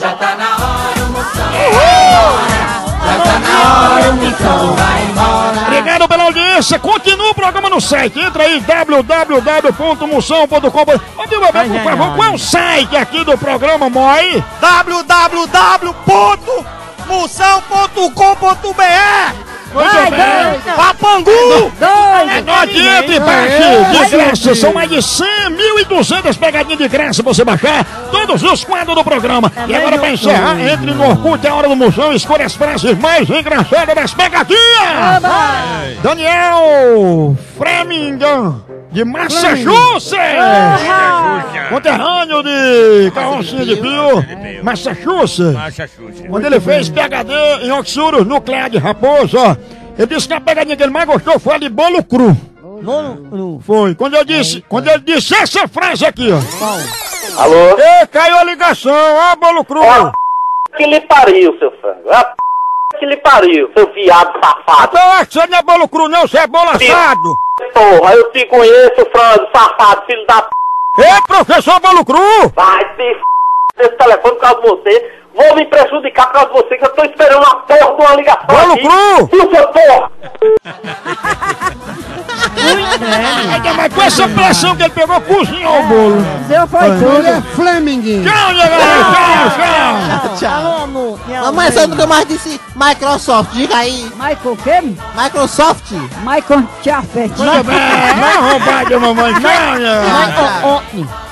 Já tá na hora, o Moção vai embora. Já tá na hora, o Moção vai embora. Obrigado pela audiência. Continua o programa no site. Entra aí, www.moção.com. Por favor, qual é o site aqui do programa, Moi? www.moção.com.br. Papangu! Anote, entre baixo de graça. São mais de 100.200 pegadinhas de graça pra você baixar todos os quadros do programa. E agora pra encerrar, entre no Orkut, é a hora do Moção, escolha as frases mais engraçadas das pegadinhas. Daniel Framingham, de Massachusetts. Conterrâneo de Carrocinha de Pio, Massachusetts. Quando ele fez PhD em oxírios nuclear de raposa, ó, ele disse que a pegadinha que ele mais gostou foi a de bolo cru. Foi. Quando ele disse essa frase aqui, ó. Alô? Ei, caiu a ligação, ó, bolo cru. Ó, que lhe pariu, seu frango. Ó, que lhe pariu, seu viado safado. Então, você não é bolo cru não, você é bolo assado. Porra, eu te conheço, frango, safado, filho da p... Ei, professor bolo cru. Vai se f... esse telefone por causa de você. Vou me prejudicar por causa de você, que eu tô esperando uma porra de uma ligação bolo aqui. Cru! E o seu porra? Mas com essa pressão que ele pegou, cozinhou o bolo. Deu foi tudo. É Fleming. Tchau, tchau. Mamãe, você nunca mais disse Microsoft, diga aí. Michael quem? Microsoft. Michael Chaffet. Não, roubado, mamãe. Tchau, Michael